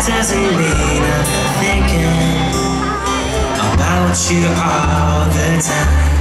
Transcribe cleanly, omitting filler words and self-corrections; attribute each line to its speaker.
Speaker 1: doesn't mean I'm thinking about you all the time.